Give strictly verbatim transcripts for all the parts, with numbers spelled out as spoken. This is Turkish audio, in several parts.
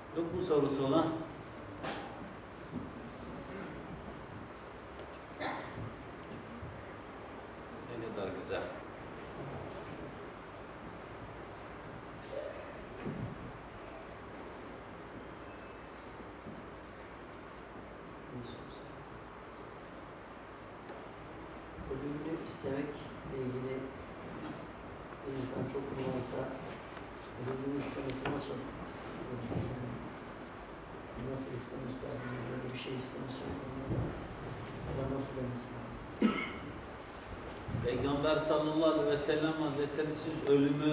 Yok mu sorusu olan? Ne kadar güzel. Ölümünü istemekle ilgili bir insan çok kullanırsa ölümünü istemesi nasıl olur? Nasıl istemesi lazım? Böyle bir şey istemesi lazım. Ya da nasıl demesi lazım? Peygamber sallallahu aleyhi ve sellem Hazretleri siz ölümü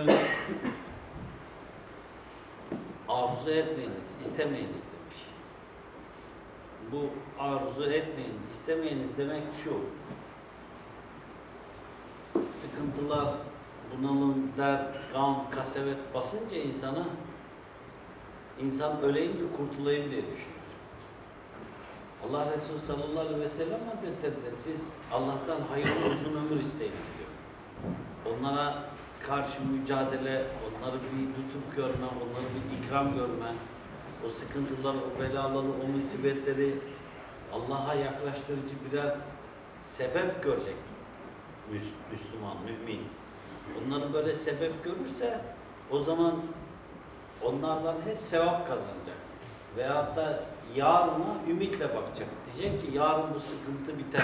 arzu etmeyiniz, istemeyiniz demiş. Bu arzu etmeyiniz, istemeyiniz demek şu. Sıkıntılar, bunalım, dert, gam, kasevet basınca insana insan öleyim de kurtulayım diye düşünür. Allah Resulü sallallahu aleyhi ve sellem Hazretleri de siz Allah'tan hayırlı uzun ömür isteyiniz diyor. Onlara karşı mücadele, onları bir tutup görme, onları bir ikram görme, o sıkıntıları, o belaları, o musibetleri Allah'a yaklaştırıcı birer sebep görecek Müslüman, mümin. Onları böyle sebep görürse o zaman onlardan hep sevap kazanacak. Veyahut da yarına ümitle bakacak. Diyecek ki yarın bu sıkıntı biter.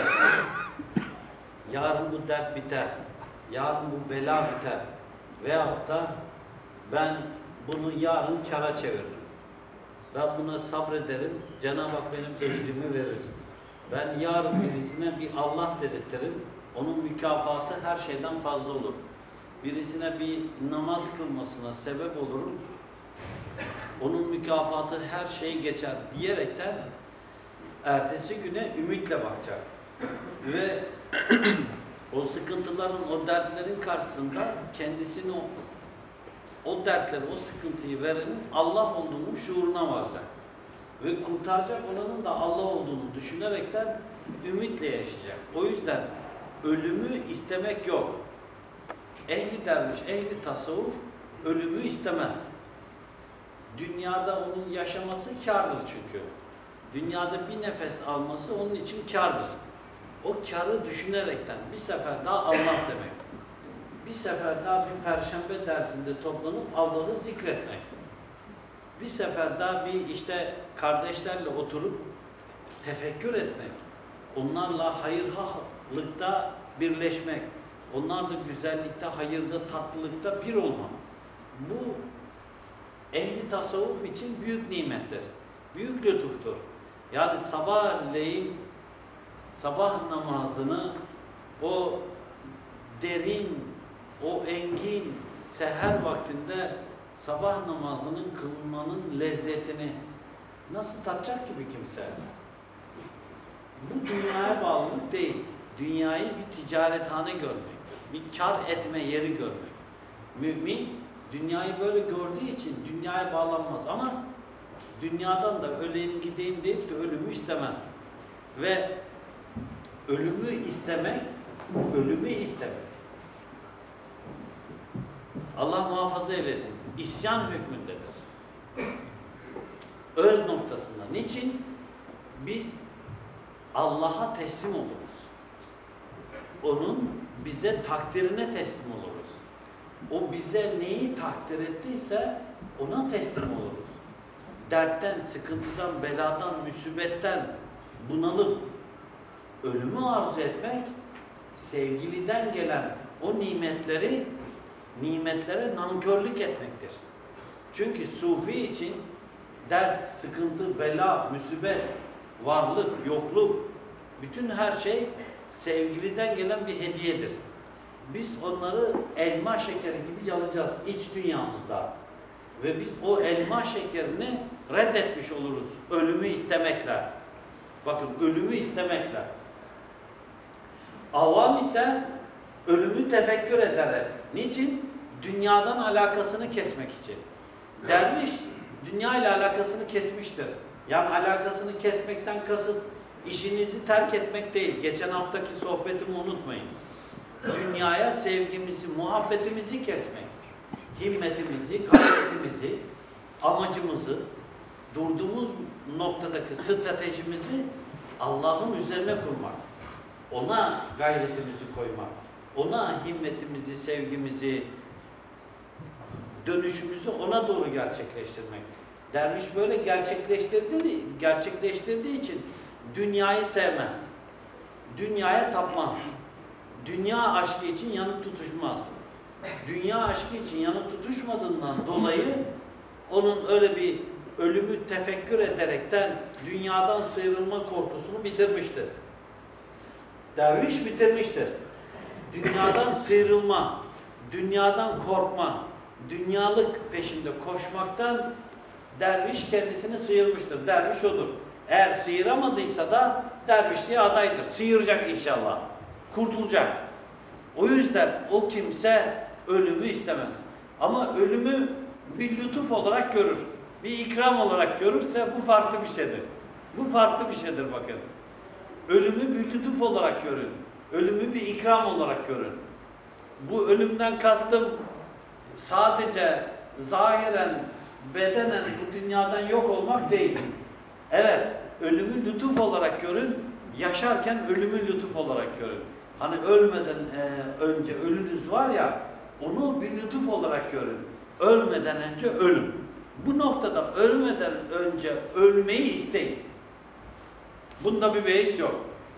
Yarın bu dert biter. Yarın bu bela biter. Veyahut da ben bunu yarın kâra çeviririm. Ben buna sabrederim. Cenab-ı Hak benim ecrimi verir. Ben yarın birisine bir Allah dedirtirim. Onun mükafatı her şeyden fazla olur. Birisine bir namaz kılmasına sebep olurum. Onun mükafatı her şeyi geçer diyerekten ertesi güne ümitle bakacak. Ve o sıkıntıların, o dertlerin karşısında kendisini o, o dertleri, o sıkıntıyı verenin Allah olduğunu şuuruna varacak. Ve kurtaracak olanın da Allah olduğunu düşünerekten ümitle yaşayacak. O yüzden ölümü istemek yok. Ehli derviş, ehli tasavvuf ölümü istemez. Dünyada onun yaşaması kârdır çünkü. Dünyada bir nefes alması onun için kârdır. O kârı düşünerekten bir sefer daha Allah demek. Bir sefer daha bir perşembe dersinde toplanıp Allah'ı zikretmek. Bir sefer daha bir işte kardeşlerle oturup tefekkür etmek. Onlarla hayırlıkta birleşmek. Onlar da güzellikte, hayırda, tatlılıkta bir olmak. Bu ehli tasavvuf için büyük nimettir. Büyük lütuftur. Yani sabahleyin sabah namazını o derin, o engin seher vaktinde sabah namazının kılınmanın lezzetini nasıl tatacak gibi kimse? Bu dünyaya bağlılık değil. Dünyayı bir ticarethane görmektir. Bir kar etme yeri görmek. Mümin dünyayı böyle gördüğü için dünyaya bağlanmaz ama dünyadan da öleyim gideyim deyip de ölümü istemez. Ve ölümü istemek, ölümü istemek. Allah muhafaza eylesin. İsyan hükmündedir. Öz noktasında. Niçin? Biz Allah'a teslim oluruz. Onun bize takdirine teslim oluruz. O bize neyi takdir ettiyse ona teslim oluruz. Dertten, sıkıntıdan, beladan, musibetten bunalıp ölümü arzu etmek, sevgiliden gelen o nimetleri, nimetlere nankörlük etmektir. Çünkü sufi için dert, sıkıntı, bela, musibet, varlık, yokluk, bütün her şey sevgiliden gelen bir hediyedir. Biz onları elma şekeri gibi yalayacağız iç dünyamızda. Ve biz o elma şekerini reddetmiş oluruz ölümü istemekle. Bakın ölümü istemekle. Avam ise ölümü tefekkür ederek. Niçin? Dünyadan alakasını kesmek için. Derviş dünya ile alakasını kesmiştir. Yani alakasını kesmekten kasıt işinizi terk etmek değil. Geçen haftaki sohbetimi unutmayın. Dünyaya sevgimizi, muhabbetimizi kesmek. Himmetimizi, gayretimizi, amacımızı durduğumuz noktadaki stratejimizi Allah'ın üzerine kurmak. Ona gayretimizi koymak. Ona himmetimizi, sevgimizi, dönüşümüzü ona doğru gerçekleştirmek. Derviş böyle gerçekleştirdiği, gerçekleştirdiği için dünyayı sevmez. Dünyaya tapmaz. Dünya aşkı için yanıp tutuşmaz. Dünya aşkı için yanıp tutuşmadığından dolayı onun öyle bir ölümü tefekkür ederekten dünyadan sıyrılma korkusunu bitirmiştir. Derviş bitirmiştir. Dünyadan sıyrılma, dünyadan korkma, dünyalık peşinde koşmaktan derviş kendisini sıyırmıştır. Derviş odur. Eğer sıyıramadıysa da dervişliğe adaydır. Sıyıracak inşallah. Kurtulacak. O yüzden o kimse ölümü istemez. Ama ölümü bir lütuf olarak görür. Bir ikram olarak görürse bu farklı bir şeydir. Bu farklı bir şeydir bakın. Ölümü bir lütuf olarak görün. Ölümü bir ikram olarak görün. Bu ölümden kastım sadece zahiren, bedenen bu dünyadan yok olmak değil. Evet, ölümü lütuf olarak görün, yaşarken ölümü lütuf olarak görün. Hani ölmeden e, önce ölünüz var ya, onu bir lütuf olarak görün. Ölmeden önce ölün. Bu noktada ölmeden önce ölmeyi isteyin. Bunda bir beis yok.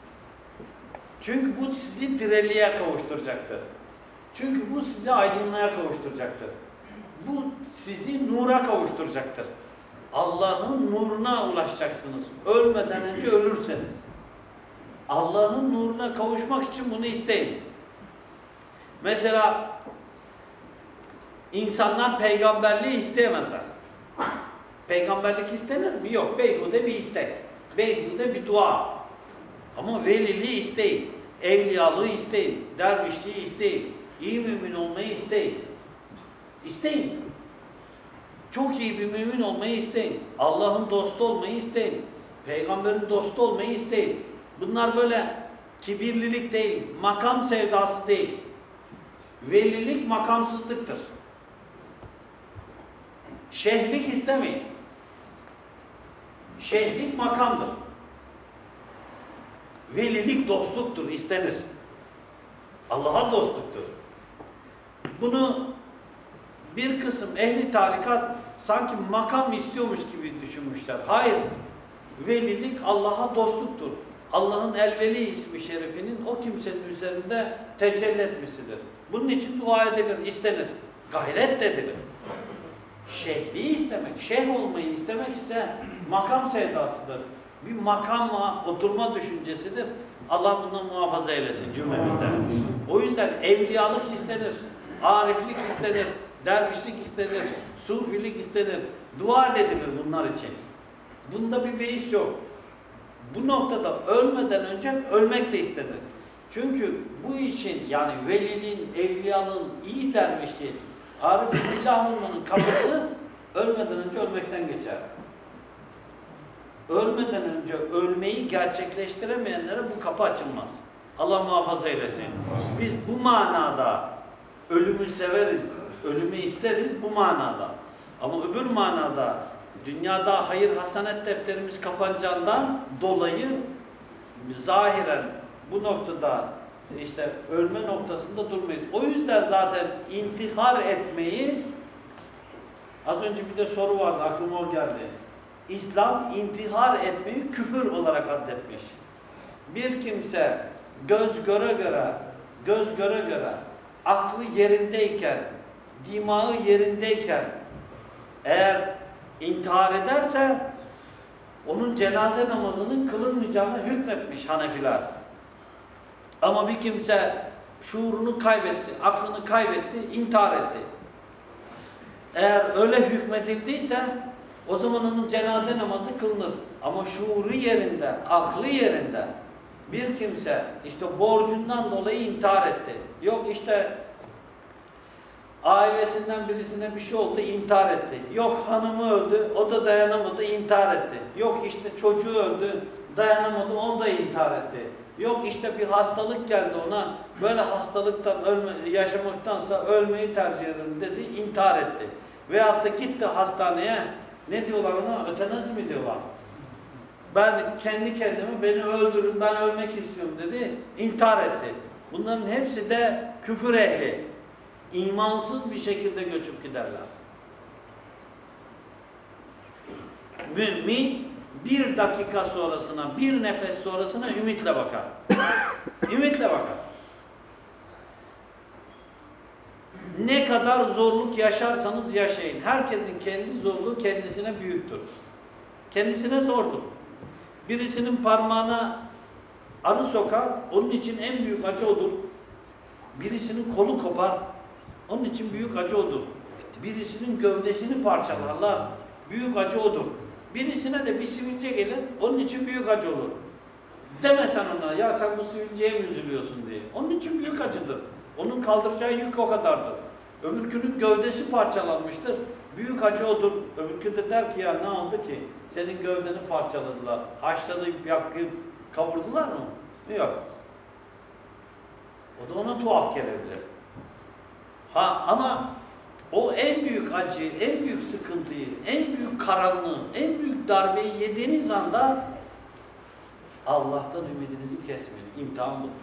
Çünkü bu sizi direliğe kavuşturacaktır. Çünkü bu sizi aydınlığa kavuşturacaktır. Bu sizi nura kavuşturacaktır. Allah'ın nuruna ulaşacaksınız. Ölmeden önce ölürseniz. Allah'ın nuruna kavuşmak için bunu isteyiniz. Mesela insanlar peygamberliği isteyemezler. Peygamberlik istenir mi? Yok. Beyhude bir istek. Beyhude bir dua. Ama veliliği isteyin. Evliyalığı isteyin. Dervişliği isteyin. İyi mümin olmayı isteyin. İsteyin. Çok iyi bir mümin olmayı isteyin. Allah'ın dostu olmayı isteyin. Peygamberin dostu olmayı isteyin. Bunlar böyle kibirlilik değil, makam sevdası değil. Velilik makamsızlıktır. Şeyhlik istemeyin. Şeyhlik makamdır. Velilik dostluktur, istenir. Allah'a dostluktur. Bunu bir kısım ehli tarikat sanki makam istiyormuş gibi düşünmüşler. Hayır. Velilik Allah'a dostluktur. Allah'ın el-veli ismi şerifinin o kimsenin üzerinde tecelli etmesidir. Bunun için dua edilir, istenir. Gayret edilir. Şeyhliği istemek, şeyh olmayı istemek ise makam sevdasıdır. Bir makama oturma düşüncesidir. Allah bundan muhafaza eylesin cümlemizden. O yüzden evliyalık istenir, ariflik istenir, dervişlik istenir, sufilik istenir. Dua edilir bunlar için. Bunda bir beis yok. Bu noktada ölmeden önce ölmek de istenir. Çünkü bu için yani velinin, evliyanın, iyi dervişi, arif-i billah olmanın kapısı ölmeden önce ölmekten geçer. Ölmeden önce ölmeyi gerçekleştiremeyenlere bu kapı açılmaz. Allah muhafaza eylesin. Biz bu manada ölümü severiz, ölümü isteriz bu manada. Ama öbür manada dünyada hayır hasanet defterimiz kapanacağından dolayı zahiren bu noktada işte ölme noktasında durmayız. O yüzden zaten intihar etmeyi, az önce bir de soru vardı aklıma o geldi. İslam intihar etmeyi küfür olarak addetmiş. Bir kimse göz göre göre, göz göre göre, aklı yerindeyken, dimağı yerindeyken eğer intihar ederse onun cenaze namazının kılınmayacağına hükmetmiş Hanefiler. Ama bir kimse şuurunu kaybetti, aklını kaybetti, intihar etti. Eğer öyle hükmedildiyse o zaman onun cenaze namazı kılınır. Ama şuuru yerinde, aklı yerinde bir kimse işte borcundan dolayı intihar etti. Yok işte ailesinden birisine bir şey oldu, intihar etti. Yok hanımı öldü, o da dayanamadı, intihar etti. Yok işte çocuğu öldü, dayanamadı, o da intihar etti. Yok işte bir hastalık geldi ona, böyle hastalıktan ölme, yaşamaktansa ölmeyi tercih ederim dedi, intihar etti. Veyahut da gitti hastaneye, Ne diyorlar ona? Ötenazi mi diyorlar? Ben kendi kendime, beni öldürün, ben ölmek istiyorum dedi. İntihar etti. Bunların hepsi de küfür ehli. İmansız bir şekilde göçüp giderler. Mümin bir dakika sonrasına, bir nefes sonrasına ümitle bakar. Ümitle bakar. Ne kadar zorluk yaşarsanız yaşayın. Herkesin kendi zorluğu kendisine büyüktür. Kendisine zordur. Birisinin parmağına arı sokar, onun için en büyük acı odur. Birisinin kolu kopar, onun için büyük acı odur. Birisinin gövdesini parçalarlar, büyük acı odur. Birisine de bir sivilce gelir, onun için büyük acı olur. Deme sen ona, ya sen bu sivilceye mi üzülüyorsun diye. Onun için büyük acıdır. Onun kaldıracağı yük o kadardır. Öbürkünün gövdesi parçalanmıştır. Büyük acı odur. Öbürkü de der ki ya ne oldu ki? Senin gövdeni parçaladılar. Haşladık, yakıp kavurdular mı? Yok. O da ona tuhaf gelebilir. Ha ama o en büyük acıyı, en büyük sıkıntıyı, en büyük karanlığı, en büyük darbeyi yediğiniz anda Allah'tan ümidinizi kesmeyin. İmtihan budur.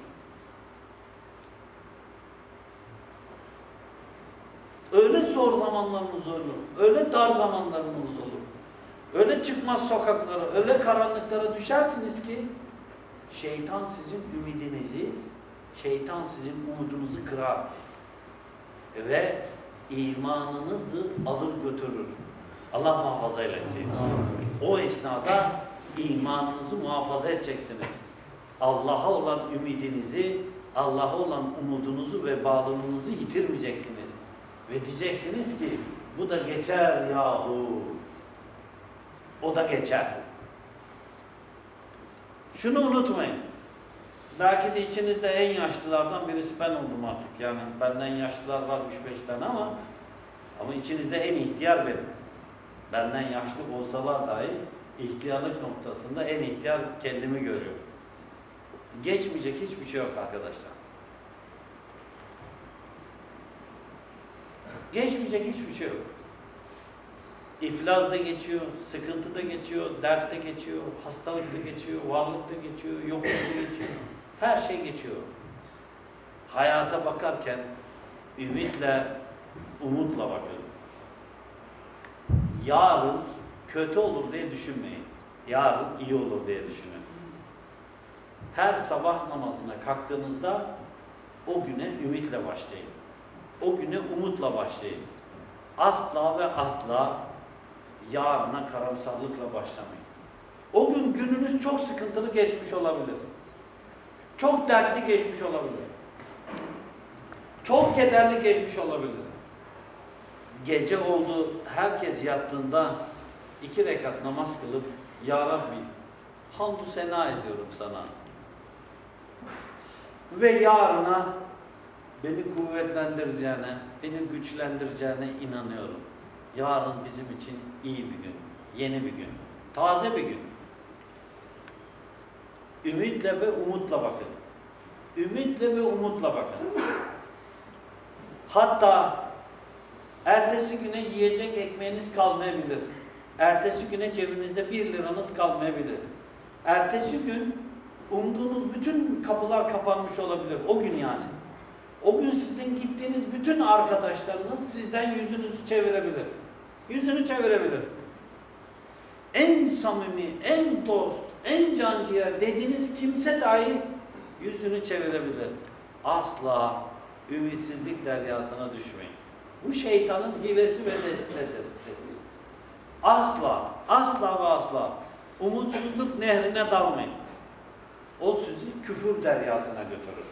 Öyle zor zamanlarımız olur, öyle dar zamanlarımız olur. Öyle çıkmaz sokaklara, öyle karanlıklara düşersiniz ki şeytan sizin ümidinizi, şeytan sizin umudunuzu kırar. Ve imanınızı alır götürür. Allah muhafaza eylesin. O esnada imanınızı muhafaza edeceksiniz. Allah'a olan ümidinizi, Allah'a olan umudunuzu ve bağlılığınızı yitirmeyeceksiniz. Ve diyeceksiniz ki bu da geçer yahu. O da geçer. Şunu unutmayın. Belki de içinizde en yaşlılardan birisi ben oldum artık. Yani benden yaşlılar var üç beş tane ama ama içinizde en ihtiyar benim. Benden yaşlı olsalar dahi ihtiyarlık noktasında en ihtiyar kendimi görüyorum. Geçmeyecek hiçbir şey yok arkadaşlar. Geçmeyecek hiçbir şey yok. İflas da geçiyor, sıkıntı da geçiyor, dert de geçiyor, hastalık da geçiyor, varlık da geçiyor, yokluk da geçiyor. Her şey geçiyor. Hayata bakarken ümitle, umutla bakın. Yarın kötü olur diye düşünmeyin. Yarın iyi olur diye düşünün. Her sabah namazına kalktığınızda o güne ümitle başlayın. O güne umutla başlayın. Asla ve asla yarına karamsarlıkla başlamayın. O gün gününüz çok sıkıntılı geçmiş olabilir. Çok dertli geçmiş olabilir. Çok kederli geçmiş olabilir. Gece oldu, herkes yattığında iki rekat namaz kılıp Ya Rabbi, hamdü sena ediyorum sana. Ve yarına beni kuvvetlendireceğine, beni güçlendireceğine inanıyorum. Yarın bizim için iyi bir gün, yeni bir gün, taze bir gün. Ümitle ve umutla bakın. Ümitle ve umutla bakın. Hatta ertesi güne yiyecek ekmeğiniz kalmayabilir. Ertesi güne cebinizde bir liranız kalmayabilir. Ertesi gün umduğunuz bütün kapılar kapanmış olabilir. O gün yani. O gün sizin gittiğiniz bütün arkadaşlarınız sizden yüzünüzü çevirebilir. Yüzünü çevirebilir. En samimi, en dost, en canciğer dediğiniz kimse dahi yüzünü çevirebilir. Asla ümitsizlik deryasına düşmeyin. Bu şeytanın hilesi ve destesidir. Asla, asla ve asla umutsuzluk nehrine dalmayın. O sizi küfür deryasına götürür.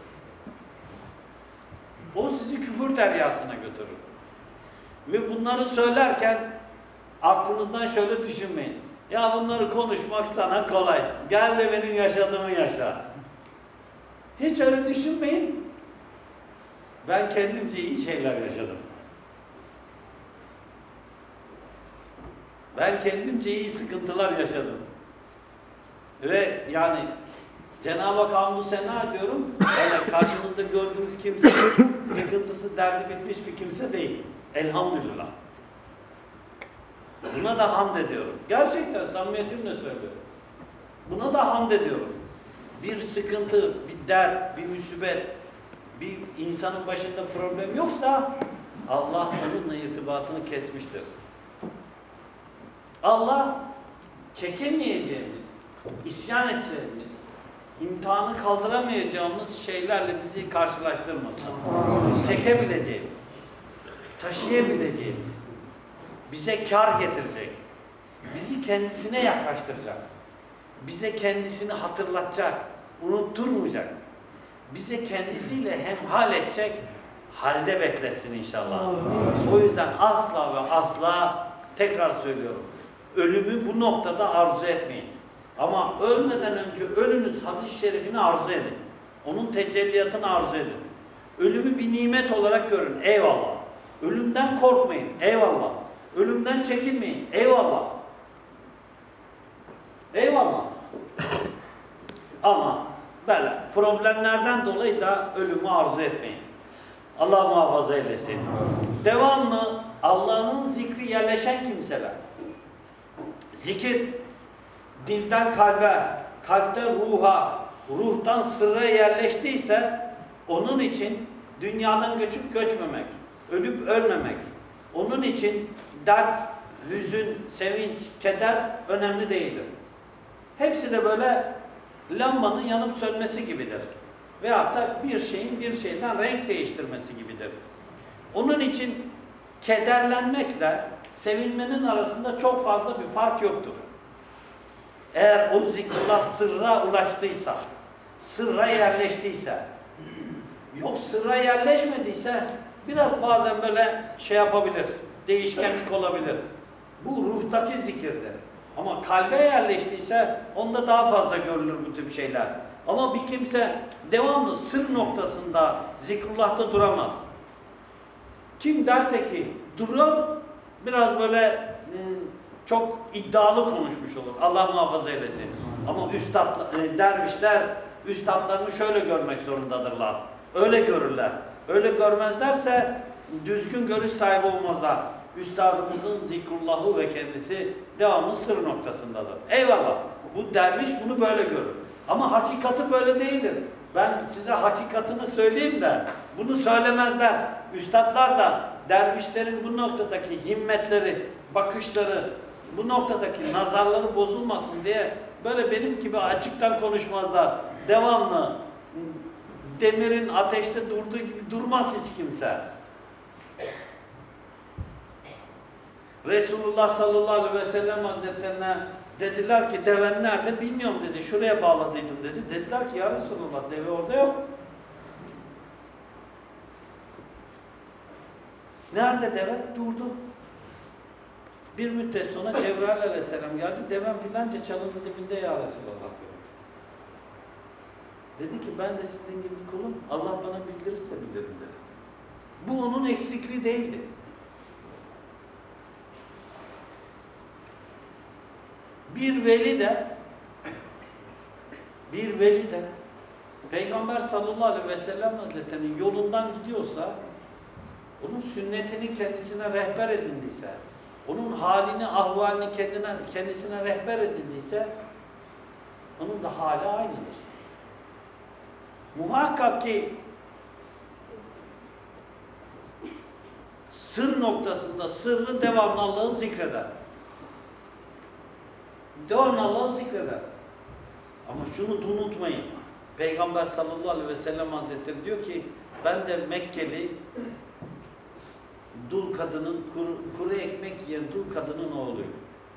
O sizi küfür deryasına götürür. Ve bunları söylerken aklınızdan şöyle düşünmeyin. Ya bunları konuşmak sana kolay. Gel de benim yaşadığımı yaşa. Hiç öyle düşünmeyin. Ben kendimce iyi şeyler yaşadım. Ben kendimce iyi sıkıntılar yaşadım. Ve yani Cenab-ı Hak hamdü sena ediyorum. Yani karşınızda gördüğünüz kimse sıkıntısı, derdi bitmiş bir kimse değil. Elhamdülillah. Buna da hamd ediyorum. Gerçekten samimiyetimle söylüyorum. Buna da hamd ediyorum. Bir sıkıntı, bir dert, bir musibet, bir insanın başında problem yoksa Allah onunla irtibatını kesmiştir. Allah çekemeyeceğimiz, isyan edeceğimiz, imtihanı kaldıramayacağımız şeylerle bizi karşılaştırmasın. Çekebileceğimiz, taşıyabileceğimiz, bize kar getirecek, bizi kendisine yaklaştıracak, bize kendisini hatırlatacak, unutturmayacak, bize kendisiyle hemhal edecek halde beklesin inşallah. O yüzden asla ve asla tekrar söylüyorum, ölümü bu noktada arzu etmeyin. Ama ölmeden önce ölünüz hadis-i şerifini arzu edin. Onun tecelliyatını arzu edin. Ölümü bir nimet olarak görün. Eyvallah. Ölümden korkmayın. Eyvallah. Ölümden çekinmeyin. Eyvallah. Eyvallah. Ama böyle problemlerden dolayı da ölümü arzu etmeyin. Allah muhafaza eylesin. Devamlı Allah'ın zikri yerleşen kimseler. Zikir dilden kalbe, kalpten ruha, ruhtan sırra yerleştiyse onun için dünyadan göçüp göçmemek, ölüp ölmemek, onun için dert, hüzün, sevinç, keder önemli değildir. Hepsi de böyle lambanın yanıp sönmesi gibidir. Veyahut da bir şeyin bir şeyden renk değiştirmesi gibidir. Onun için kederlenmekle sevinmenin arasında çok fazla bir fark yoktur. Eğer o zikrullah sırra ulaştıysa, sırra yerleştiyse, yok sırra yerleşmediyse biraz bazen böyle şey yapabilir, değişkenlik olabilir. Bu ruhtaki zikirdir. Ama kalbe yerleştiyse onda daha fazla görülür bu tip şeyler. Ama bir kimse devamlı sır noktasında zikrullah'ta duramaz. Kim derse ki duruyor, biraz böyle e, çok iddialı konuşmuş olur. Allah muhafaza eylesin. Ama üstad, e, dervişler üstadlarını şöyle görmek zorundadırlar. Öyle görürler. Öyle görmezlerse düzgün görüş sahibi olmazlar. Üstadımızın zikrullahı ve kendisi devamlı sır noktasındadır. Eyvallah. Bu derviş bunu böyle görür. Ama hakikati böyle değildir. Ben size hakikatini söyleyeyim de bunu söylemezler. Üstadlar da dervişlerin bu noktadaki himmetleri, bakışları, bu noktadaki nazarları bozulmasın diye böyle benim gibi açıktan konuşmazlar. Devamlı demirin ateşte durduğu gibi durmaz hiç kimse. Resulullah sallallahu aleyhi ve sellem Hazretlerine dediler ki deven nerede bilmiyorum dedi. Şuraya bağladıydım dedi. Dediler ki ya Resulullah deve orada yok. Nerede deve? Durdu. Bir müddet sonra Cebrail aleyhisselam geldi. Deven filanca çalının dibinde ya Resulullah diyor. Dedi ki ben de sizin gibi kulum. Allah bana bildirirse bilirim dedi. Bu onun eksikliği değildi. Bir veli de bir veli de Peygamber sallallahu aleyhi ve sellem Hazretleri'nin yolundan gidiyorsa, onun sünnetini kendisine rehber edindiyse, onun halini, ahvalini kendine, kendisine rehber edindiyse, onun da hali aynıdır. Muhakkak ki sır noktasında sırrı devamlı Allah'ı zikreder. Devamlı Allah'ı zikreder. Ama şunu da unutmayın. Peygamber sallallahu aleyhi ve sellem Hazretleri diyor ki ben de Mekkeli dul kadının, kuru, kuru ekmek yiyen dul kadının oğluyum.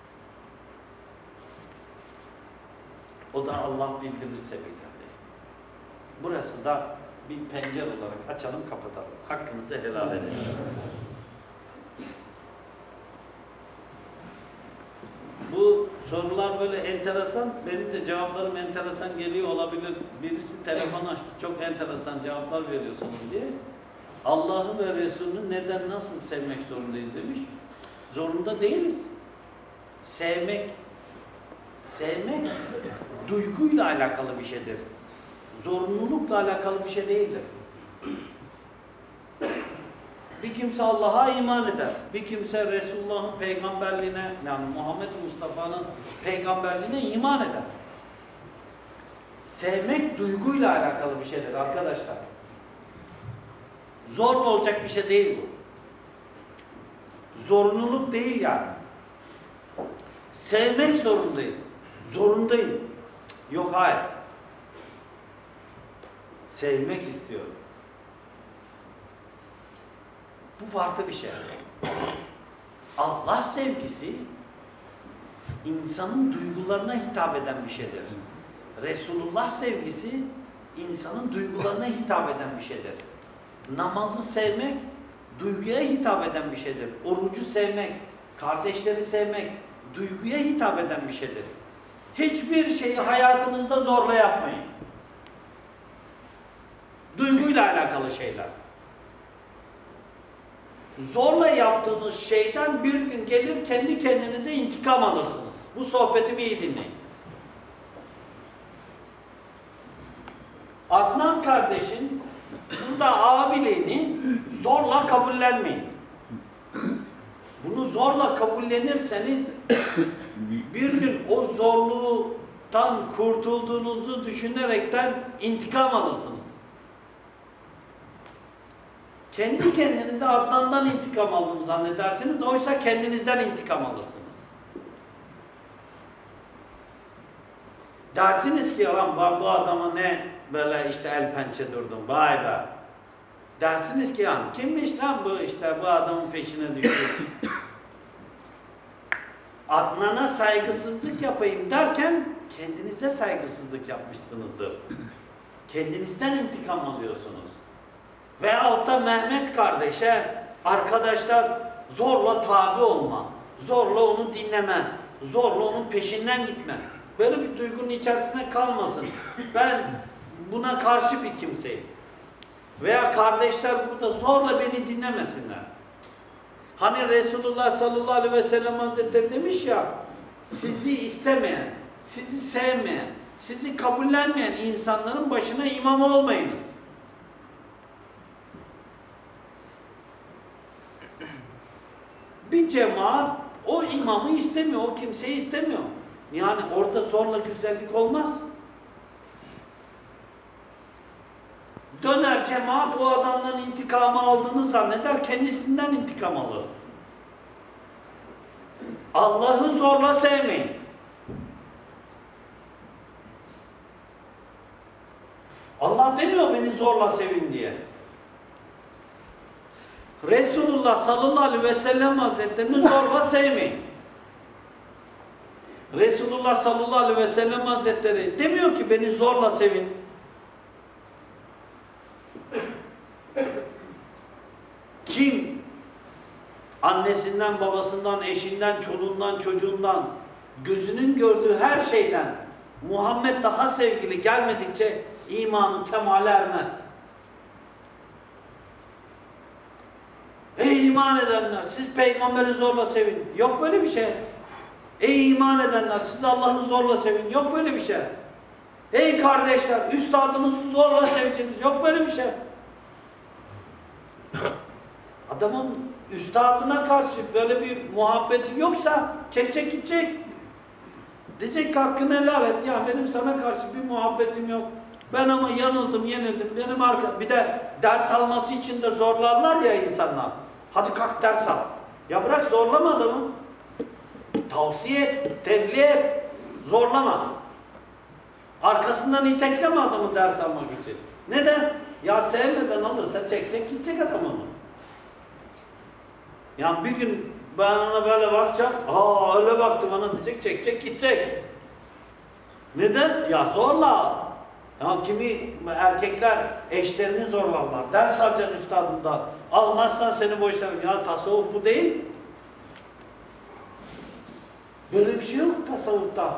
O da Allah bildirirse bilir. Burası da bir pencere olarak açalım kapatalım. Hakkınızı helal edin. Bu sorular böyle enteresan. Benim de cevaplarım enteresan geliyor olabilir. Birisi telefon açtı. Çok enteresan cevaplar veriyorsunuz diye. Allah'ı ve Resulünü neden nasıl sevmek zorundayız demiş. Zorunda değiliz. Sevmek sevmek duyguyla alakalı bir şeydir. Zorunlulukla alakalı bir şey değildir. Bir kimse Allah'a iman eder. Bir kimse Resulullah'ın peygamberliğine, yani Muhammed Mustafa'nın peygamberliğine iman eder. Sevmek duyguyla alakalı bir şeydir arkadaşlar. Zor olacak bir şey değil bu. Zorunluluk değil yani. Sevmek zorundayım. Zorundayım. Yok hayır. Sevmek istiyorum. Bu farklı bir şey. Allah sevgisi insanın duygularına hitap eden bir şeydir. Resulullah sevgisi insanın duygularına hitap eden bir şeydir. Namazı sevmek duyguya hitap eden bir şeydir. Orucu sevmek, kardeşleri sevmek duyguya hitap eden bir şeydir. Hiçbir şeyi hayatınızda zorla yapmayın. Duyguyla alakalı şeyler. Zorla yaptığınız şeyden bir gün gelir kendi kendinize intikam alırsınız. Bu sohbetimi iyi dinleyin. Adnan kardeşin burada abiliğini zorla kabullenmeyin. Bunu zorla kabullenirseniz bir gün o zorluktan kurtulduğunuzu düşünerekten intikam alırsınız. Kendi kendinize Adnan'dan intikam aldığını zannedersiniz, oysa kendinizden intikam alırsınız. Dersiniz ki lan ben bu adama ne böyle işte el pençe durdum, vay be. Dersiniz ki yani kimmiş lan bu işte bu adamın peşine düştü. Adnan'a saygısızlık yapayım derken kendinize saygısızlık yapmışsınızdır. Kendinizden intikam alıyorsunuz. Veyahut da Mehmet kardeşe arkadaşlar zorla tabi olma, zorla onu dinleme, zorla onun peşinden gitme. Böyle bir duygunun içerisine kalmasın. Ben buna karşı bir kimseyim. Veya kardeşler burada zorla beni dinlemesinler. Hani Resulullah sallallahu aleyhi ve sellem Hazretleri demiş ya, sizi istemeyen, sizi sevmeyen, sizi kabullenmeyen insanların başına imam olmayınız. Bir cemaat o imamı istemiyor, o kimseyi istemiyor. Yani orada zorla güzellik olmaz. Döner cemaat o adamdan intikamı aldığını zanneder, kendisinden intikam alır. Allah'ı zorla sevmeyin. Allah demiyor beni zorla sevin diye. Resulullah sallallahu aleyhi ve sellem Hazretlerini zorla sevmeyin. Resulullah sallallahu aleyhi ve sellem Hazretleri demiyor ki beni zorla sevin. Kim annesinden, babasından, eşinden, çoluğundan, çocuğundan, gözünün gördüğü her şeyden Muhammed daha sevgili gelmedikçe imanın kemale ermez. Ey iman edenler, siz peygamberi zorla sevin. Yok böyle bir şey. Ey iman edenler, siz Allah'ı zorla sevin. Yok böyle bir şey. Ey kardeşler, üstadınızı zorla seveceğiniz. Yok böyle bir şey. Adamın üstadına karşı böyle bir muhabbeti yoksa çekecek gidecek. Diyecek ki hakkını helal et. Ya benim sana karşı bir muhabbetim yok. Ben ama yanıldım, yenildim. Benim arka... Bir de ders alması için de zorlarlar ya insanlar. Hadi kalk ders al. Ya bırak zorlama adamı. Tavsiye et, tebliğ et. Zorlama. Arkasından itekleme adamı ders almak için. Neden? Ya sevmeden alırsa çekecek gidecek adam onu. Yani bir gün ben ona böyle bakacağım. Aa öyle baktı bana diyecek, çekecek gidecek. Neden? Ya zorla. Ya kimi erkekler eşlerini zorlarlar. Ders alacaksın üstadından. Almazsan seni boşarım. Ya tasavvuf bu değil. Böyle bir şey yok tasavvufta.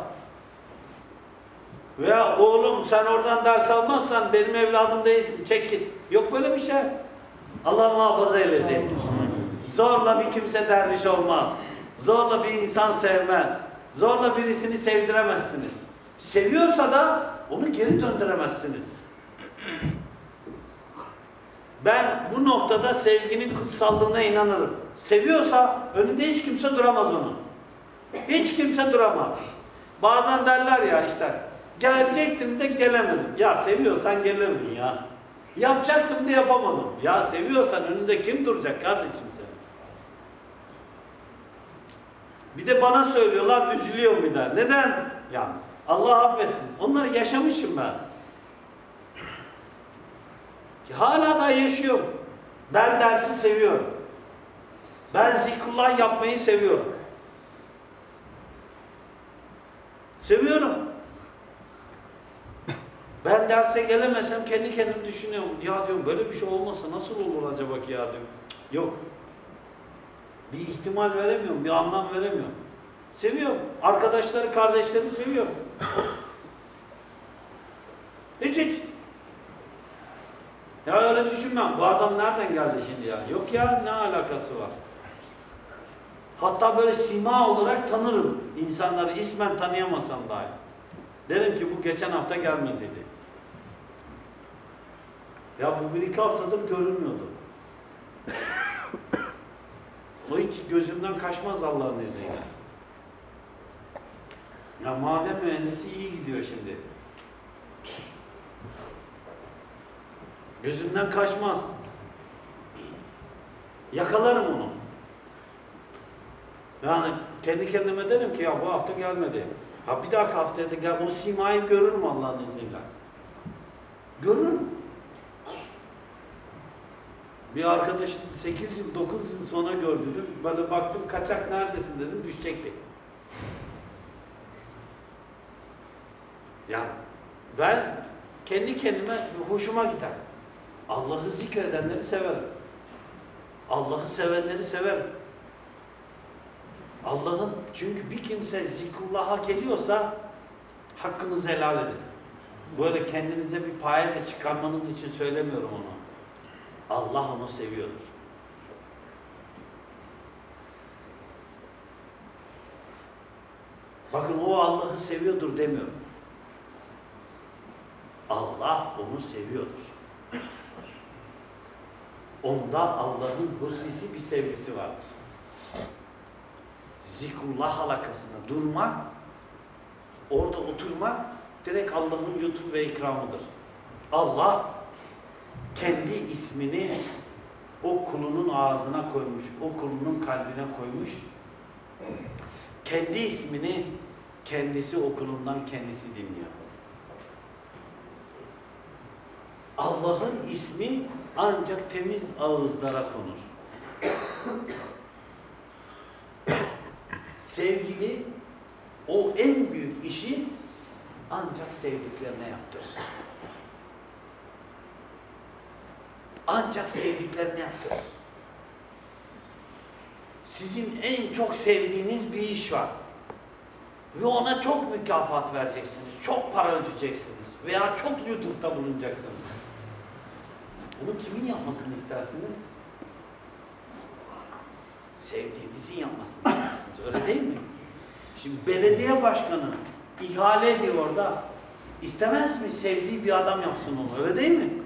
Veya oğlum sen oradan ders almazsan benim evladım değilsin. Çek git. Yok böyle bir şey. Allah muhafaza eylesin. Zorla bir kimse derviş olmaz. Zorla bir insan sevmez. Zorla birisini sevdiremezsiniz. Seviyorsa da onu geri döndüremezsiniz. Ben bu noktada sevginin kutsallığına inanırım. Seviyorsa önünde hiç kimse duramaz onun. Hiç kimse duramaz. Bazen derler ya işte, gelecektim de gelemedim. Ya seviyorsan gelirdin ya. Yapacaktım da yapamadım. Ya seviyorsan önünde kim duracak kardeşim sen? Bir de bana söylüyorlar, üzülüyorum bir daha. Neden? Ya Allah affetsin. Onları yaşamışım ben. Hala da yaşıyorum. Ben dersi seviyorum. Ben zikrullah yapmayı seviyorum. Seviyorum. Ben derse gelemesem kendi kendime düşünüyorum. Ya diyorum böyle bir şey olmasa nasıl olur acaba ki ya diyorum. Yok. Bir ihtimal veremiyorum, bir anlam veremiyorum. Seviyorum. Arkadaşları, kardeşleri seviyorum. Hiç hiç. Ya öyle düşünmem. Bu adam nereden geldi şimdi ya? Yok ya, ne alakası var? Hatta böyle sima olarak tanırım. İnsanları ismen tanıyamasam dahi. Derim ki bu geçen hafta gelmediydi. Ya bu bir iki haftadır görünmüyordu. O hiç gözümden kaçmaz Allah'ın izniyle. Ya maden mühendisi iyi gidiyor şimdi. Gözümden kaçmaz. Yakalarım onu. Yani kendi kendime derim ki ya bu hafta gelmedi. Ha bir dahaki haftaya da gel. O simayı görürüm Allah'ın izniyle. Görürüm. Bir arkadaş sekiz yıl, dokuz yıl sonra gördüm. Böyle baktım, kaçak neredesin dedim, düşecekti. Yani ben kendi kendime hoşuma gider. Allah'ı zikredenleri severim. Allah'ı sevenleri severim. Allah'ın, çünkü bir kimse zikrullah'a geliyorsa hakkınızı helal edin. Böyle kendinize bir paye de çıkarmanız için söylemiyorum onu. Allah onu seviyordur. Bakın o Allah'ı seviyordur demiyorum. Allah onu seviyordur. Onda Allah'ın hususi bir sevgisi vardır. Zikrullah halakasında durmak, orada oturmak direkt Allah'ın lütfu ve ikramıdır. Allah kendi ismini o kulunun ağzına koymuş, o kulunun kalbine koymuş. Kendi ismini kendisi o kulundan kendisi dinliyor. Allah'ın ismi ancak temiz ağızlara konur. Sevgili o en büyük işi ancak sevdiklerine yaptırır. Ancak sevdiklerine yaptırır. Sizin en çok sevdiğiniz bir iş var. Ve ona çok mükafat vereceksiniz. Çok para ödeyeceksiniz. Veya çok lütufta bulunacaksınız. Bunu kimin yapmasını istersiniz? Sevdiğinizin yapmasını istersiniz. Öyle değil mi? Şimdi belediye başkanı ihale ediyor orada. İstemez mi sevdiği bir adam yapsın onu? Öyle değil mi?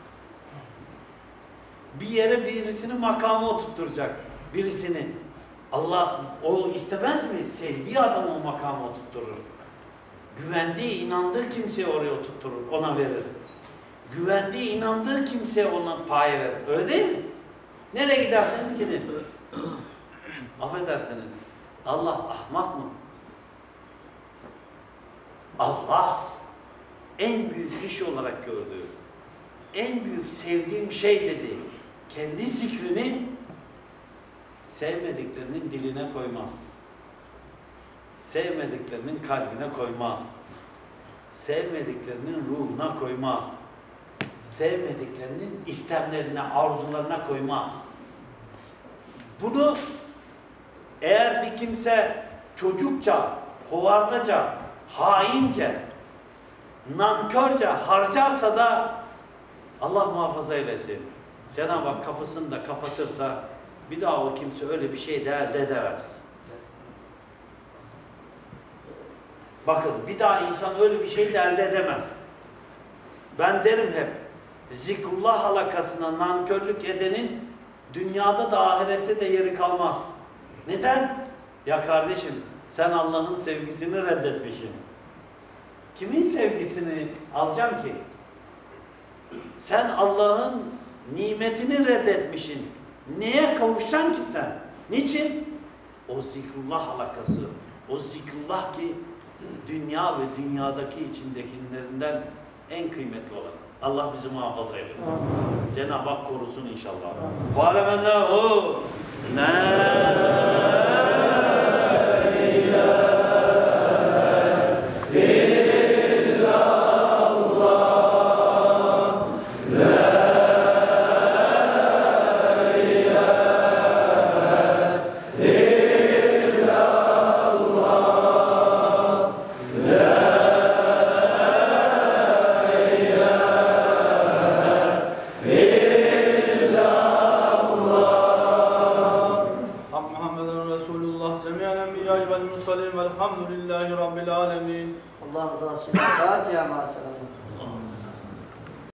Bir yere birisini makama oturtturacak. Birisini. Allah o istemez mi? Sevdiği adamı o makama oturtturur. Güvendiği, inandığı kimseye oraya oturtturur. Ona verir. Güvendiği, inandığı kimseye ona paye verir. Öyle değil mi? Nereye giderseniz gidin. Affedersiniz. Allah ahmak mı? Allah en büyük iş olarak gördüğü, en büyük sevdiğim şey dediği, kendi zikrini sevmediklerinin diline koymaz. Sevmediklerinin kalbine koymaz. Sevmediklerinin ruhuna koymaz. Sevmediklerinin istemlerine, arzularına koymaz. Bunu eğer bir kimse çocukça, hovardaca, haince, nankörce harcarsa da Allah muhafaza eylesin. Cenab-ı Hak kapısını da kapatırsa bir daha o kimse öyle bir şey de elde edemez. Bakın bir daha insan öyle bir şey de elde edemez. Ben derim hep, zikrullah halakasına nankörlük edenin dünyada da ahirette de yeri kalmaz. Neden? Ya kardeşim sen Allah'ın sevgisini reddetmişsin. Kimin sevgisini alacaksın ki? Sen Allah'ın nimetini reddetmişsin. Neye kavuşacaksın ki sen? Niçin? O zikrullah halakası. O zikrullah ki dünya ve dünyadaki içindekilerinden en kıymetli olan. Allah bizi muhafaza eylesin. Cenab-ı Hak korusun inşallah. Fâlemennehu ne Velhamdülillahi Rabbil alemin. Allah rızası için. Fatiha ma sallallahu.